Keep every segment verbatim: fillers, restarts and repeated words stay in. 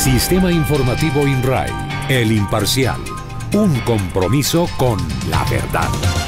Sistema Informativo INRAE, el imparcial. Un compromiso con la verdad.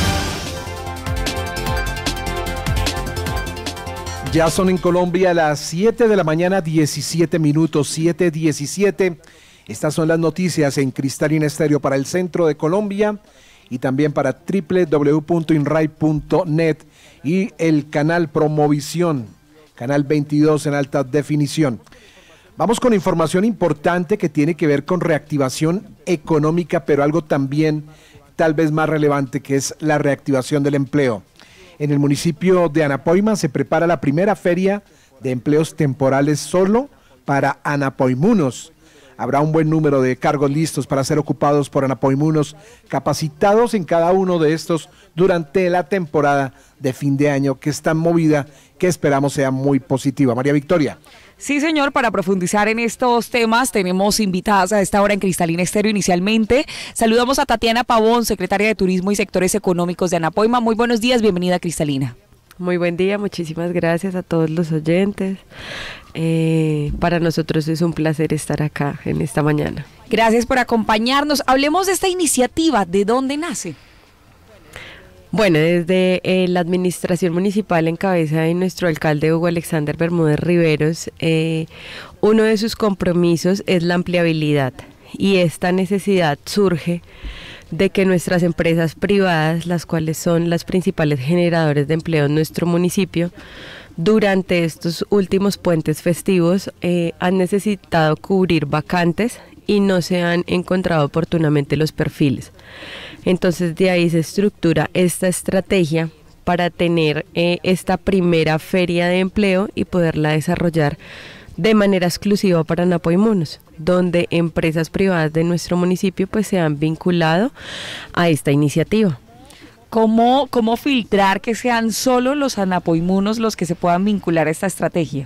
Ya son en Colombia las siete de la mañana, diecisiete minutos, siete diecisiete. Estas son las noticias en Cristalina Estéreo para el centro de Colombia y también para doble u doble u doble u punto inray punto net y el canal Promovisión, canal veintidós en alta definición. Vamos con información importante que tiene que ver con reactivación económica, pero algo también tal vez más relevante, que es la reactivación del empleo. En el municipio de Anapoima se prepara la primera feria de empleos temporales solo para anapoimunos. Habrá un buen número de cargos listos para ser ocupados por anapoimunos capacitados en cada uno de estos durante la temporada de fin de año, que es tan movida, que esperamos sea muy positiva. María Victoria. Sí, señor, para profundizar en estos temas tenemos invitadas a esta hora en Cristalina Estéreo inicialmente. Saludamos a Tatiana Pavón, secretaria de Turismo y Sectores Económicos de Anapoima. Muy buenos días, bienvenida a Cristalina. Muy buen día, muchísimas gracias a todos los oyentes. Eh, para nosotros es un placer estar acá en esta mañana. Gracias por acompañarnos. Hablemos de esta iniciativa, ¿de dónde nace? Bueno, desde eh, la administración municipal en cabeza de nuestro alcalde Hugo Alexander Bermúdez Riveros, eh, uno de sus compromisos es la ampliabilidad, y esta necesidad surge de que nuestras empresas privadas, las cuales son las principales generadores de empleo en nuestro municipio, durante estos últimos puentes festivos eh, han necesitado cubrir vacantes y no se han encontrado oportunamente los perfiles. Entonces de ahí se estructura esta estrategia para tener eh, esta primera feria de empleo y poderla desarrollar de manera exclusiva para anapoimunos, donde empresas privadas de nuestro municipio pues se han vinculado a esta iniciativa. ¿Cómo, cómo filtrar que sean solo los anapoimunos los que se puedan vincular a esta estrategia?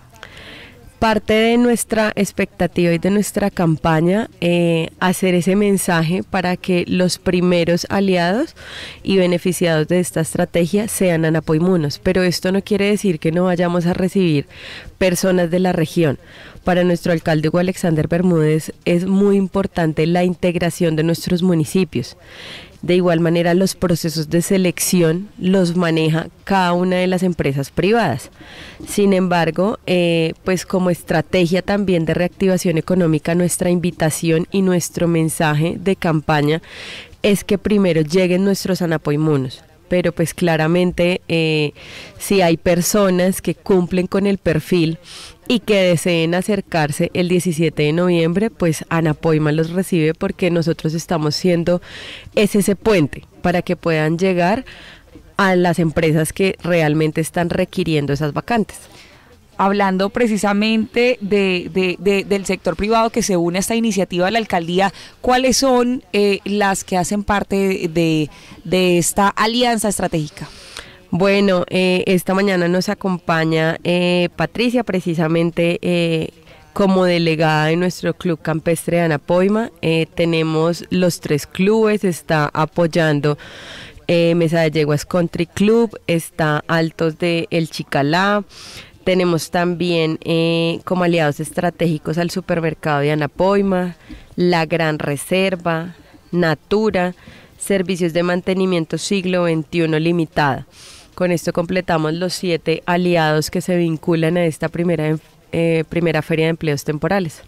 Parte de nuestra expectativa y de nuestra campaña, eh, hacer ese mensaje para que los primeros aliados y beneficiados de esta estrategia sean anapoimunos, pero esto no quiere decir que no vayamos a recibir personas de la región. Para nuestro alcalde Hugo Alexander Bermúdez es muy importante la integración de nuestros municipios. De igual manera, los procesos de selección los maneja cada una de las empresas privadas. Sin embargo, eh, pues como estrategia también de reactivación económica, nuestra invitación y nuestro mensaje de campaña es que primero lleguen nuestros anapoimunos. Pero pues claramente eh, si hay personas que cumplen con el perfil y que deseen acercarse el diecisiete de noviembre, pues Anapoima los recibe, porque nosotros estamos siendo ese, ese puente para que puedan llegar a las empresas que realmente están requiriendo esas vacantes. Hablando precisamente de, de, de, del sector privado que se une a esta iniciativa de la alcaldía, ¿cuáles son eh, las que hacen parte de, de esta alianza estratégica? Bueno, eh, esta mañana nos acompaña eh, Patricia, precisamente eh, como delegada de nuestro Club Campestre de Anapoima. Eh, tenemos los tres clubes, está apoyando eh, Mesa de Yeguas Country Club, está Altos de El Chicalá. Tenemos también eh, como aliados estratégicos al supermercado de Anapoima, La Gran Reserva, Natura, Servicios de Mantenimiento Siglo veintiuno Limitada. Con esto completamos los siete aliados que se vinculan a esta primera, eh, primera feria de empleos temporales.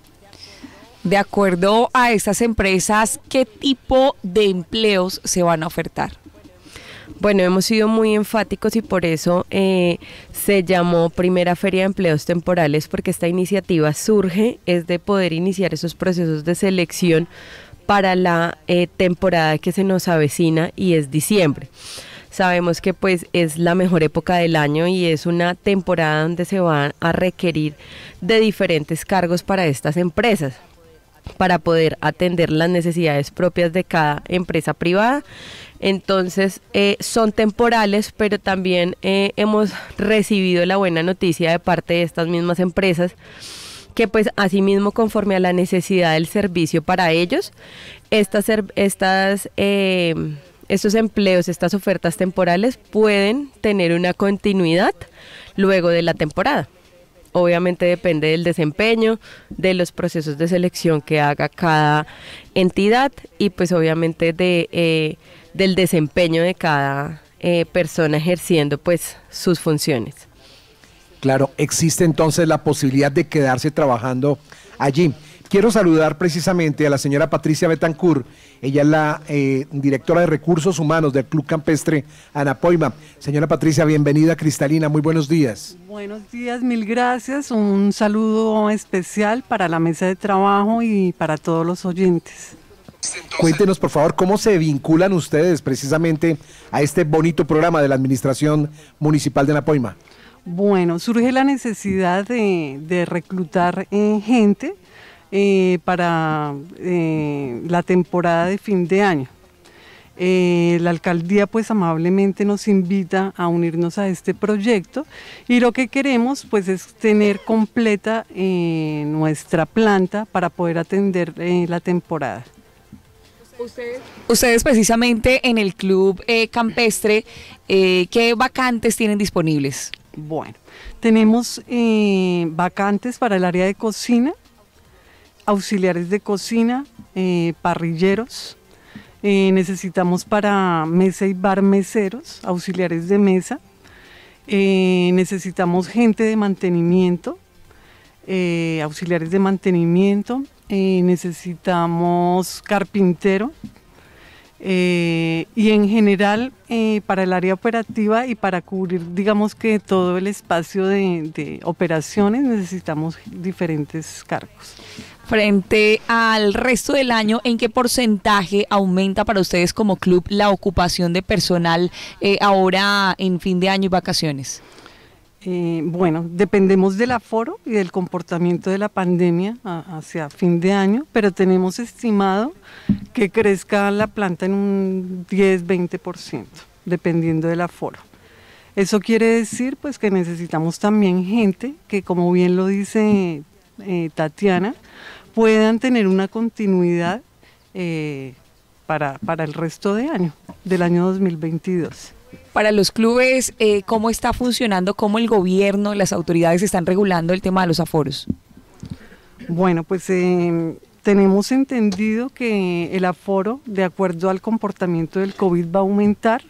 De acuerdo a estas empresas, ¿qué tipo de empleos se van a ofertar? Bueno, hemos sido muy enfáticos y por eso eh, se llamó Primera Feria de Empleos Temporales, porque esta iniciativa surge es de poder iniciar esos procesos de selección para la eh, temporada que se nos avecina, y es diciembre. Sabemos que pues es la mejor época del año y es una temporada donde se van a requerir de diferentes cargos para estas empresas, para poder atender las necesidades propias de cada empresa privada. Entonces eh, son temporales, pero también eh, hemos recibido la buena noticia de parte de estas mismas empresas que pues asimismo, conforme a la necesidad del servicio para ellos, estas, estas eh, estos empleos, estas ofertas temporales pueden tener una continuidad luego de la temporada. obviamente depende del desempeño, de los procesos de selección que haga cada entidad y pues obviamente de, eh, del desempeño de cada eh, persona ejerciendo pues sus funciones. Claro, existe entonces la posibilidad de quedarse trabajando allí. Quiero saludar precisamente a la señora Patricia Betancourt, ella es la eh, directora de Recursos Humanos del Club Campestre Anapoima. Señora Patricia, bienvenida, Cristalina, muy buenos días. Buenos días, mil gracias, un saludo especial para la mesa de trabajo y para todos los oyentes. Cuéntenos, por favor, cómo se vinculan ustedes precisamente a este bonito programa de la Administración Municipal de Anapoima. Bueno, surge la necesidad de, de reclutar eh, gente eh, para eh, la temporada de fin de año. Eh, la alcaldía pues amablemente nos invita a unirnos a este proyecto y lo que queremos pues es tener completa eh, nuestra planta para poder atender eh, la temporada. Ustedes, ustedes precisamente en el Club eh, Campestre, eh, ¿qué vacantes tienen disponibles? Bueno, tenemos eh, vacantes para el área de cocina, auxiliares de cocina, eh, parrilleros, eh, necesitamos para mesa y bar meseros, auxiliares de mesa, eh, necesitamos gente de mantenimiento, eh, auxiliares de mantenimiento, eh, necesitamos carpintero, Eh, y en general eh, para el área operativa y para cubrir digamos que todo el espacio de, de operaciones necesitamos diferentes cargos. Frente al resto del año, ¿en qué porcentaje aumenta para ustedes como club la ocupación de personal eh, ahora en fin de año y vacaciones? Eh, bueno, dependemos del aforo y del comportamiento de la pandemia a, hacia fin de año, pero tenemos estimado que crezca la planta en un diez a veinte por ciento, dependiendo del aforo. Eso quiere decir pues que necesitamos también gente que, como bien lo dice eh, Tatiana, puedan tener una continuidad eh, para, para el resto de año, del año dos mil veintidós. Para los clubes, eh, ¿cómo está funcionando? ¿Cómo el gobierno, las autoridades están regulando el tema de los aforos? Bueno, pues eh, tenemos entendido que el aforo, de acuerdo al comportamiento del COVID, va a aumentar.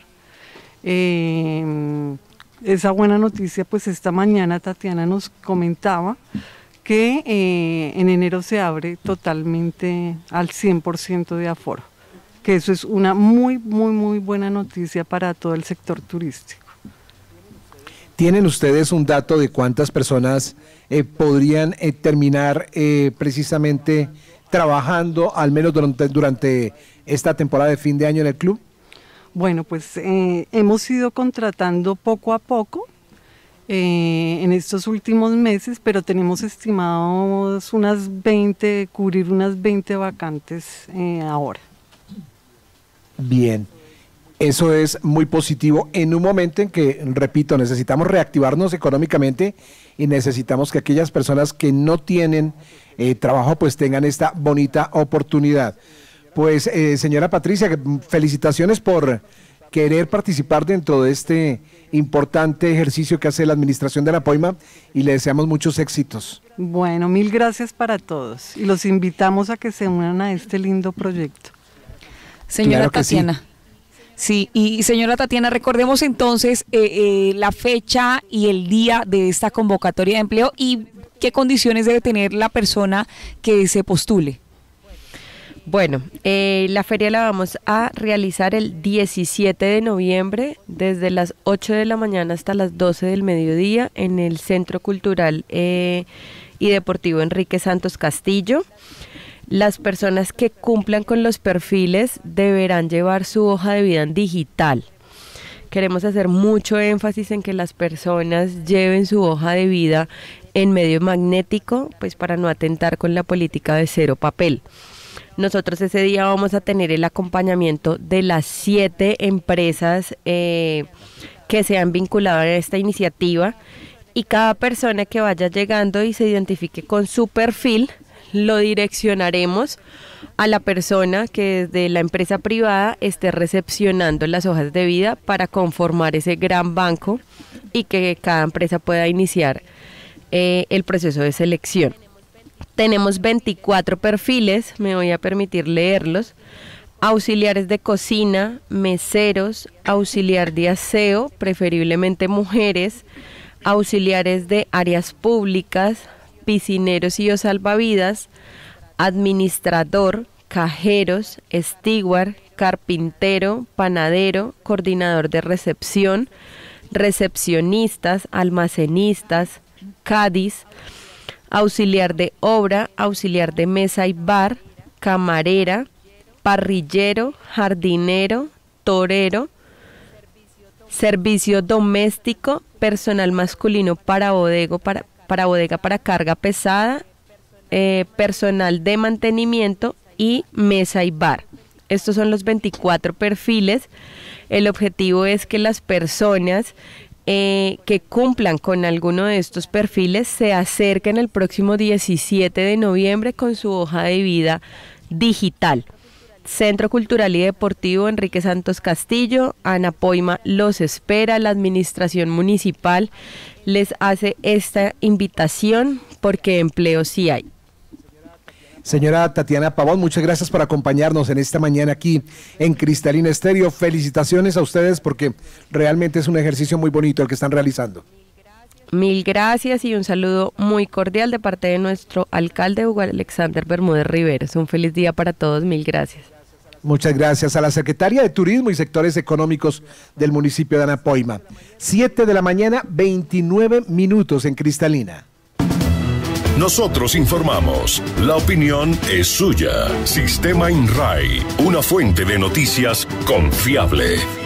Eh, esa buena noticia, pues esta mañana Tatiana nos comentaba que eh, en enero se abre totalmente al cien por ciento de aforo, que eso es una muy, muy, muy buena noticia para todo el sector turístico. ¿Tienen ustedes un dato de cuántas personas eh, podrían eh, terminar eh, precisamente trabajando, al menos durante, durante esta temporada de fin de año en el club? Bueno, pues eh, hemos ido contratando poco a poco eh, en estos últimos meses, pero tenemos estimados unas veinte, cubrir unas veinte vacantes eh, ahora. Bien, eso es muy positivo en un momento en que, repito, necesitamos reactivarnos económicamente y necesitamos que aquellas personas que no tienen eh, trabajo pues tengan esta bonita oportunidad. Pues eh, señora Patricia, felicitaciones por querer participar dentro de este importante ejercicio que hace la administración de Anapoima y le deseamos muchos éxitos. Bueno, mil gracias para todos y los invitamos a que se unan a este lindo proyecto. Señora Claro que Tatiana. Sí. sí, y señora Tatiana, recordemos entonces eh, eh, la fecha y el día de esta convocatoria de empleo y qué condiciones debe tener la persona que se postule. Bueno, eh, la feria la vamos a realizar el diecisiete de noviembre desde las ocho de la mañana hasta las doce del mediodía en el Centro Cultural eh, y Deportivo Enrique Santos Castillo. Las personas que cumplan con los perfiles deberán llevar su hoja de vida en digital. Queremos hacer mucho énfasis en que las personas lleven su hoja de vida en medio magnético, pues para no atentar con la política de cero papel. Nosotros ese día vamos a tener el acompañamiento de las siete empresas eh, que se han vinculado a esta iniciativa y cada persona que vaya llegando y se identifique con su perfil lo direccionaremos a la persona que desde la empresa privada esté recepcionando las hojas de vida para conformar ese gran banco y que cada empresa pueda iniciar eh, el proceso de selección. Tenemos veinticuatro perfiles, me voy a permitir leerlos. Auxiliares de cocina, meseros, auxiliar de aseo, preferiblemente mujeres, auxiliares de áreas públicas, piscineros y o salvavidas, administrador, cajeros, steward, carpintero, panadero, coordinador de recepción, recepcionistas, almacenistas, cadis, auxiliar de obra, auxiliar de mesa y bar, camarera, parrillero, jardinero, torero, servicio doméstico, personal masculino para bodega para, para, bodega para carga pesada, eh, personal de mantenimiento y mesa y bar. Estos son los veinticuatro perfiles. El objetivo es que las personas eh, que cumplan con alguno de estos perfiles se acerquen el próximo diecisiete de noviembre con su hoja de vida digital. Centro Cultural y Deportivo Enrique Santos Castillo, Anapoima los espera, la administración municipal les hace esta invitación porque empleo sí hay. Señora Tatiana Pavón, muchas gracias por acompañarnos en esta mañana aquí en Cristalina Estéreo. Felicitaciones a ustedes porque realmente es un ejercicio muy bonito el que están realizando. Mil gracias y un saludo muy cordial de parte de nuestro alcalde Hugo Alexander Bermúdez Riveros. Un feliz día para todos, mil gracias. Muchas gracias a la Secretaria de Turismo y Sectores Económicos del municipio de Anapoima. siete de la mañana, veintinueve minutos en Cristalina. Nosotros informamos, la opinión es suya. Sistema INRAI, una fuente de noticias confiable.